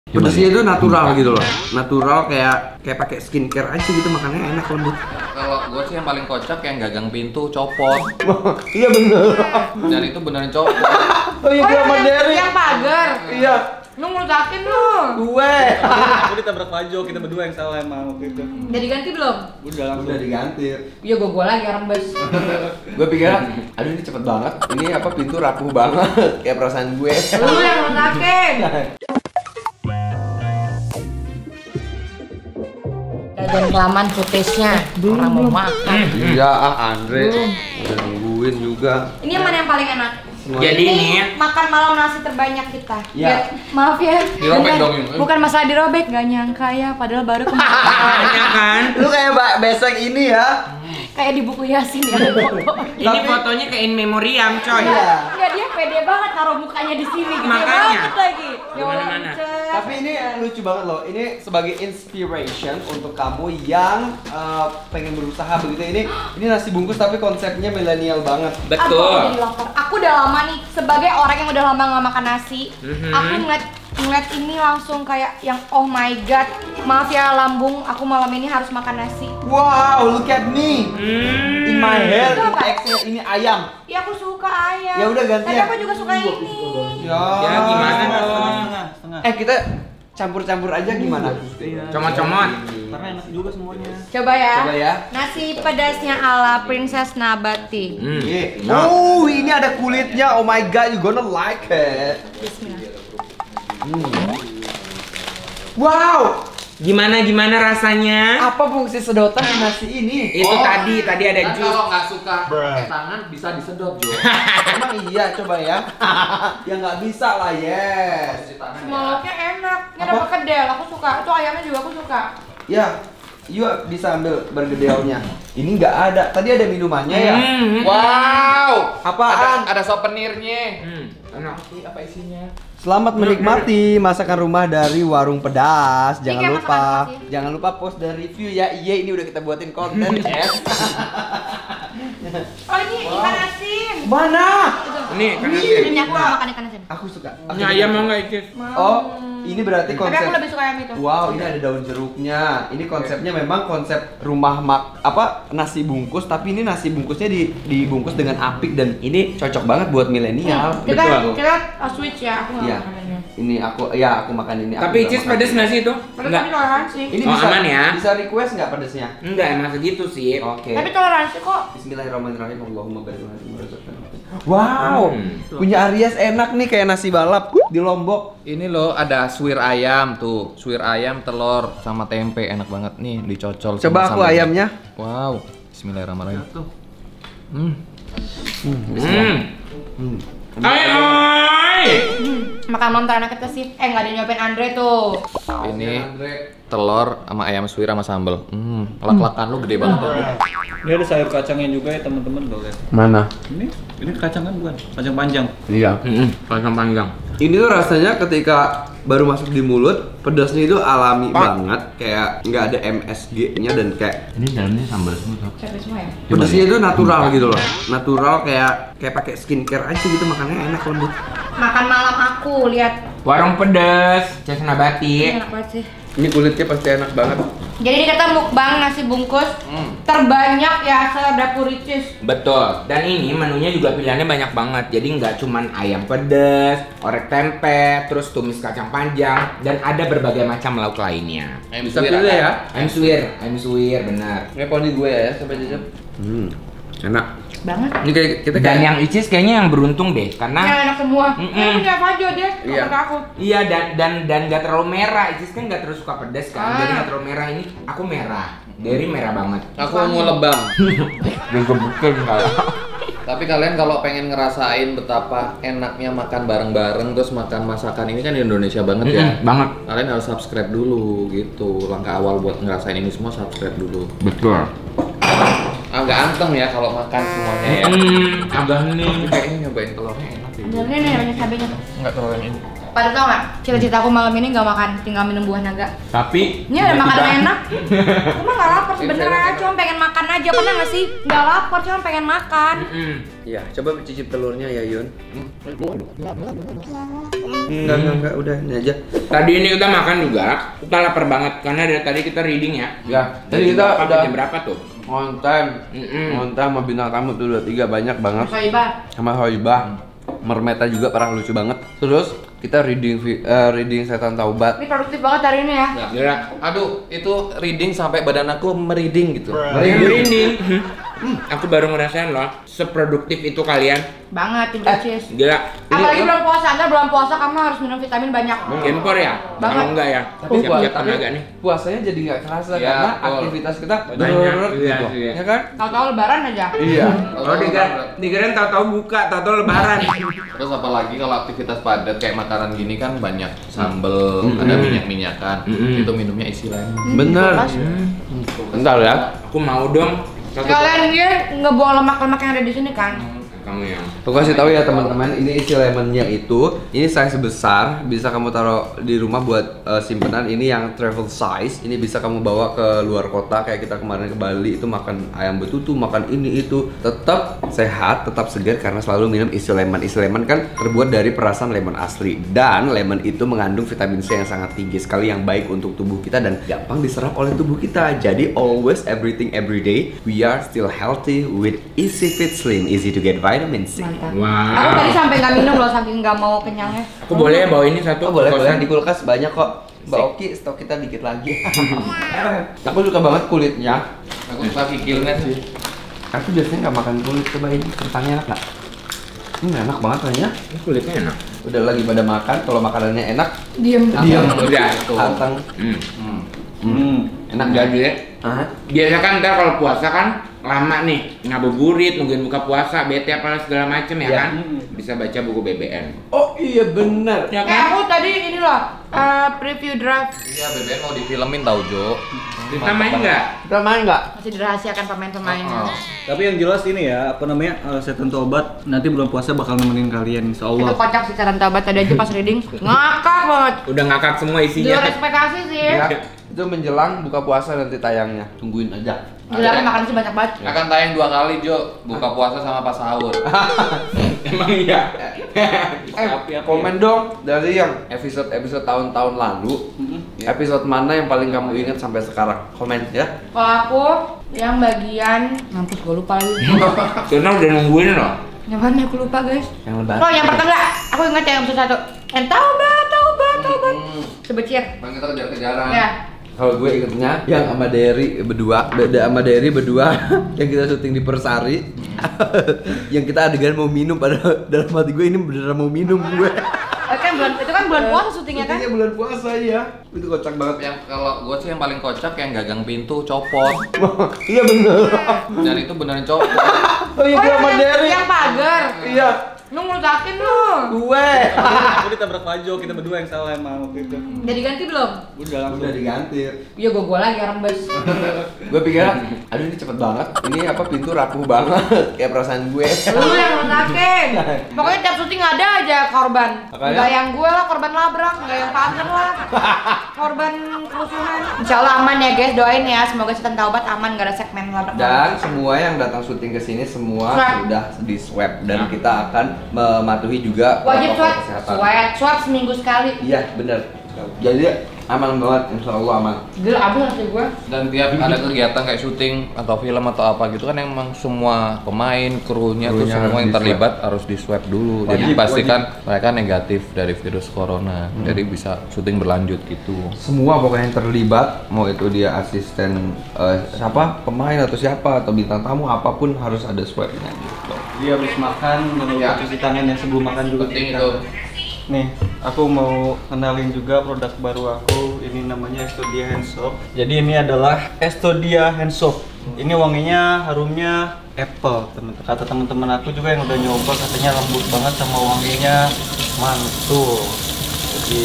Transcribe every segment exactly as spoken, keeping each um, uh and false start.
Pedasnya itu natural gitu loh, natural kayak kayak pakai skincare aja gitu, makannya enak lembut. Kalau gue sih yang paling kocak yang gagang pintu copot. Iya bener. Dan itu beneran copot. Oh iya, gue sama Derry. Yang pagar. Iya. Lu ngerusakin lu. Gue. Aku ditabrak Fajo, kita berdua yang salah emang waktu itu. Jadi ganti belum? Udah langsung. Udah diganti. Iya gua gua lagi orang bes. Gue pikir, aduh ini cepet banget. Ini apa pintu rapuh banget, kayak perasaan gue. Lu yang ngerusakin. Dan kelamaan footage-nya. Orang mau makan. Iya ah Andre. Udah nungguin juga. Ini yang mana yang paling enak? Jadi ini makan malam nasi terbanyak kita. Ya. Ya, maaf ya. Dirobek Bener. dong ini. Bukan masalah dirobek, gak nyangka ya. Padahal baru kemarin. banyak kan? Lu kayak Mbak Besek ini ya. Kayak di buku Yasin ya. Ini Tapi- fotonya kayak in memoriam, coy. Iya. Enggak, dia pede banget taruh mukanya di sini. Gede Makanya. banget lagi. Di mana-mana. Cek. Tapi ini lucu banget loh. Ini sebagai inspiration untuk kamu yang uh, pengen berusaha begitu. Ini ini nasi bungkus tapi konsepnya milenial banget. Aduh, aku Betul. jadi lapar. Aku udah lama nih sebagai orang yang udah lama nggak makan nasi. Mhm. Aku ngeliat ngeliat ini langsung kayak yang oh my god. Maaf ya lambung, aku malam ini harus makan nasi. Wow, look at me. Hmm. In my hair, Itu apa? X-nya ini ayam. Ya aku suka ayam. Ya udah ganti Tapi ya. aku juga suka ini. Ya, Ya, gimana Setengah, dong? setengah, setengah. Eh kita campur-campur aja gimana? Iya. Comot-comot. Karena enak juga semuanya. Coba ya. Coba ya. Nasi pedasnya ala Princess Nabati. Hmm. Iya. Nah. Oh, ini ada kulitnya. Oh my god, you gonna like it. Bismillah. Wow, Gimana gimana rasanya? apa fungsi sedotan di nasi ini? Itu Oh, tadi tadi ada Kan jus. kalau nggak suka pakai tangan bisa disedot Jo. emang iya, coba ya. Ya nggak bisa lah, yes. Cuci tangan Semua ya. lauknya enak. Ini Apa? ada perkedel, aku suka. Itu ayamnya juga aku suka. Ya, yuk bisa ambil bergedeonya. Ini nggak ada. Tadi ada minumannya ya. Hmm. Wow. Apaan? Ada, ada souvenirnya. Hmm. Enak. Oke, apa isinya? Selamat menikmati masakan rumah dari Warung Pedas. Jangan kayak lupa, masakan apa sih? jangan lupa post dan review ya. Iya, ini udah kita buatin konten, Ces. Oh ini ikan asin. Mana? Ini kan Wih. asin. Ini aku gak makan ikan asin. Aku suka. Aku Ini ayam mau nggak, Icis? Oh, ini berarti Tapi konsep. aku lebih suka ayam itu. Wow, ini ada daun jeruknya. Ini konsepnya memang konsep rumah mak apa nasi bungkus, tapi ini nasi bungkusnya di dibungkus dengan apik dan ini cocok banget buat milenial. Kita Betul. kita uh, switch ya. Aku gak Iya. makan ini. Ini aku ya aku makan ini. Aku Tapi nggak Icis makan pedes ini. nggak sih itu? Tapi Enggak. tapi toleransi. Ini Oh, bisa aman ya? Bisa request nggak pedesnya? Enggak, emang segitu sih. Oke. Tapi toleransi kok. Bismillahirrahmanirrahim. Allahumma barik lana fi ma razaqtana. Wow, Hmm. punya Aries enak nih kayak nasi balap di Lombok. Ini loh ada suwir ayam tuh, suwir ayam, telur sama tempe enak banget nih dicocol. sama Coba aku sambal. ayamnya. Wow, Bismillahirrahmanirrahim. Hmm. Hmm. Hmm. Hmm. Ay, ay. Makan malam terenak kita sih. Eh nggak ada nyopin Andre tuh. Ini telur sama ayam suwir sama sambal. Hmm, lak-lakan lu gede banget. Ya. Ini ada sayur kacangnya juga ya teman-teman tuh lihat. Mana? Ini ini kacang kan bukan? Kacang panjang. Iya. Hmm. Panjang-panjang. Ini tuh rasanya ketika baru masuk di mulut, pedasnya itu alami banget, kayak nggak ada M S G-nya dan kayak Ini dalamnya sambal semua. Siapa semua ya? pedasnya itu natural gitu loh, natural kayak kayak pakai skincare aja gitu, makannya enak lembut. Makan malam aku lihat. Warung pedas, Ces Ini Nabati. enak banget sih. Ini kulitnya pasti enak banget. Jadi kita mukbang nasi bungkus Hmm. terbanyak ya se-dapur Ricis. Betul. Dan ini menunya juga pilihannya banyak banget. Jadi nggak cuman ayam pedas, orek tempe, terus tumis kacang panjang, dan ada berbagai macam lauk lainnya. Ayam Bisa suwir pilih ada. ya. Ayam suwir, ayam suwir, benar. Kayak poni gue ya, sampai jajab. Hmm, enak. Banget. Ini kayak kita Dan kayak yang Icis kayaknya yang beruntung deh, karena Yang enak semua. Mm-mm. Ini punya Fajo dia. Iya. Kata aku. iya dan dan dan nggak terlalu merah. Icis kan nggak terlalu suka pedas kan, Ah. jadi nggak terlalu merah. Ini aku merah, Derry merah banget. Aku mau lebam. Dan kebukin kalau. Tapi kalian kalau pengen ngerasain betapa enaknya makan bareng-bareng terus makan masakan ini kan di Indonesia banget ya. banget. Kalian harus subscribe dulu gitu. Langkah awal buat ngerasain ini semua subscribe dulu. Betul. Agak anteng ya kalau makan semuanya ya. Hmm, agak nih. Kayaknya nyobain telurnya enak sih. Dan ini nih banyak cabenya. Enggak telur yang ini. Pada tau nggak? Cita-cita aku malam ini nggak makan, tinggal minum buah naga. Tapi Ini ada makanan tiba-tiba- enak. Aku mah nggak lapar sebenarnya, cuma pengen makan aja. Pernah nggak sih? Nggak lapar, cuma pengen makan. Mm-mm. Iya, coba cicip telurnya ya Yun. Enggak, enggak, enggak, udah ini aja. Tadi ini kita makan juga, kita lapar banget karena dari tadi kita reading ya. Ya, tadi Dari kita berapa, udah jam berapa tuh? ngonten. Mm-mm. Ngonten sama bintang tamu tuh udah tiga banyak banget. Soibah. Sama Hoibah. Mermeta juga parah lucu banget. Terus kita reading vi- eh, reading Setan Taubat. Ini produktif banget hari ini ya. Gila. Aduh, itu reading sampai badan aku merinding gitu. Merinding. Hmm, aku baru ngerasain loh, seproduktif itu kalian. Banget, tim Pecis. Gila. Apalagi bulan puasa, ntar bulan puasa kamu harus minum vitamin banyak. Gempor ya? Banget. Kalau enggak ya? Tapi Siap-siap tapi tenaga nih. puasanya jadi nggak kerasa Iya, karena betul. aktivitas kita Banyak, berurut iya, gitu. iya. Ya kan? Tahu-tahu lebaran aja. Iya. Oh, dikira dikirain tahu-tahu buka, tahu-tahu lebaran. Terus apalagi kalau aktivitas padat kayak makanan gini kan banyak sambel, Mm-mm. ada minyak-minyakan. Mm-mm. Itu minumnya isi lemon. Bener. Kulkas. Bentar ya. Aku mau dong. Satu Kalian dia ngebuang lemak-lemak yang ada di sini kan? kamu yang Aku kasih tahu ya teman-teman, ini isi lemonnya itu, ini size besar, bisa kamu taruh di rumah buat uh, simpenan. Ini yang travel size, ini bisa kamu bawa ke luar kota kayak kita kemarin ke Bali itu makan ayam betutu, makan ini itu, tetap sehat, tetap segar karena selalu minum isi lemon. Isi lemon kan terbuat dari perasan lemon asli dan lemon itu mengandung vitamin C yang sangat tinggi sekali yang baik untuk tubuh kita dan gampang diserap oleh tubuh kita. Jadi always everything every day we are still healthy with Easy Fit Slim, easy to get vitamin C. Mantap. Wah. Aku tadi sampai nggak minum loh, saking nggak mau kenyangnya. Aku boleh ya bawa ini satu? Oh, boleh, Kosan? boleh di kulkas banyak kok. Mbak Oki, stok kita dikit lagi. Aku suka banget kulitnya. Aku suka kikilnya sih. Aku biasanya nggak makan kulit, coba ini kentangnya enak nggak? Ini enak banget kayaknya. Ini kulitnya enak. Udah lagi pada makan, kalau makanannya enak, Diem. diam. Udah. Anteng. Hmm. Hmm. Hmm. Enak Enggak nggak? ya? Hah? Biasa kan ntar kalau puasa kan lama nih ngabuburit nungguin buka puasa, bete apa segala macem ya Iya. kan? Bisa baca buku B B M. Oh iya bener. Ya Eh aku tadi ini loh, eh, preview draft. Iya, B B M mau difilmin tau Jo. Kita main nggak? Kita main nggak? Masih dirahasiakan pemain-pemainnya. Oh. Tapi yang jelas ini ya, apa namanya, uh, Setan Taubat nanti bulan puasa bakal nemenin kalian insya Itu Allah. kocak sih Setan Taubat tadi aja pas reading ngakak banget. Udah ngakak semua Di isinya. luar ekspektasi sih. Ya. Itu menjelang buka puasa nanti tayangnya. Tungguin aja. Gila kan makan sih banyak banget. Akan tayang dua kali Jo, buka puasa sama pas sahur. Emang iya. Eh, komen dong dari yang episode-episode tahun-tahun lalu. Episode mana yang paling kamu ingat sampai sekarang? Komen ya. Kalau aku yang bagian mampus gue lupa lagi. Karena udah nungguin loh. Yang mana aku lupa guys. Yang lebaran. Oh yang pertama enggak, aku ingat yang episode satu. Yang taubat, taubat, taubat. Sebecir. Bang kita kejar-kejaran. Ya. Kalau gue ingetnya yang sama Derry berdua, beda sama Derry berdua yang kita syuting di Persari. Yang kita adegan mau minum pada dalam hati gue ini beneran mau minum gue. Oh, kan bulan itu kan bulan puasa syutingnya kan? Syutingnya bulan puasa ya. Itu kocak banget. Yang kalau gue sih yang paling kocak yang gagang pintu copot. Iya bener. Dan itu beneran copot. Oh iya Oh, gue sama yang, Derry. yang pagar. Iya. Lu ngerusakin lu. Gue. Aku ditabrak Fajo, kita berdua yang salah emang waktu itu. Jadi ganti belum? Udah langsung. Udah diganti. Iya gua gua lagi orang bus. Gue pikir, aduh ini cepet banget. Ini apa pintu rapuh banget. Kayak perasaan gue. Lu yang ngerusakin. Pokoknya tiap syuting ada aja korban. Makanya? Enggak yang gue lah korban labrak, enggak yang pagar lah. Korban kerusuhan. Insyaallah aman ya guys, doain ya semoga Setan Taubat aman gak ada segmen labrak. Dan semua yang datang syuting ke sini semua Swab. sudah di swab dan kita akan mematuhi juga Wajib protokol swab, kesehatan. swab, swab seminggu sekali. Iya benar. Jadi aman banget, insya Allah aman. Gila abis nanti gue. Dan tiap ada kegiatan kayak syuting atau film atau apa gitu kan emang semua pemain, krunya tuh Krunya semua harus yang di-swab. terlibat harus di swab dulu. Jadi Wajib, pastikan mereka negatif dari virus corona. Jadi bisa syuting berlanjut gitu. Semua pokoknya yang terlibat, mau itu dia asisten eh, siapa, pemain atau siapa atau bintang tamu apapun harus ada swabnya gitu. Dia habis makan, jangan lupa Ya. cuci tangan yang sebelum makan juga. Penting cuci itu. tangan. Nih, aku mau kenalin juga produk baru aku. Ini namanya Estodia Hand Soap. Jadi ini adalah Estodia Hand Soap. Ini wanginya, harumnya apple, teman-teman. Kata teman-teman aku juga yang udah nyoba katanya lembut banget sama wanginya mantul. Jadi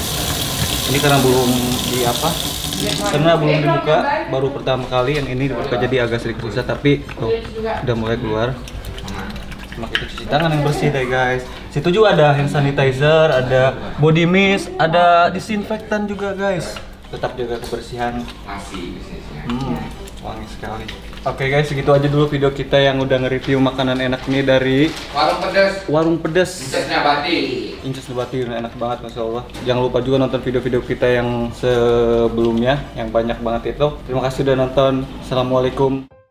ini karena belum di apa? Karena belum dibuka, baru pertama kali yang ini dibuka jadi agak sedikit susah tapi tuh udah mulai keluar. Cuma kita cuci tangan yang bersih deh guys. Situ juga ada hand sanitizer, ada body mist, ada disinfektan juga guys. Tetap jaga kebersihan. Masih bisnisnya. Hmm, wangi sekali. Oke guys, segitu aja dulu video kita yang udah nge-review makanan enak ini dari Warung pedas. Warung Pedas. Inces Nabati. Inces Nabati, enak banget masya Allah. Jangan lupa juga nonton video-video kita yang sebelumnya, yang banyak banget itu. Terima kasih udah nonton. Assalamualaikum.